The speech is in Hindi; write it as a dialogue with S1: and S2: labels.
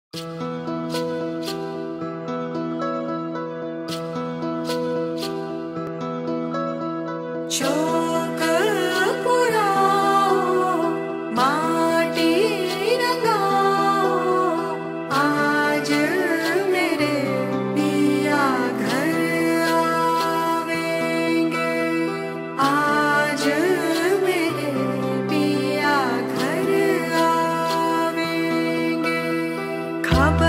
S1: शोक पुराओ, माटी रंगाओ, आज मेरे पिया घर आवेंगे, आज मेरे पिया घर आवेंगे। खबर